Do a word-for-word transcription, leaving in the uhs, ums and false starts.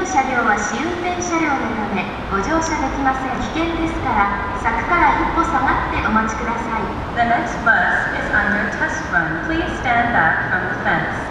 車両は試運転車両のためご乗車できません。危険ですから柵から一歩下がってお待ちください。 The next bus is under test run. Please stand back from the fence.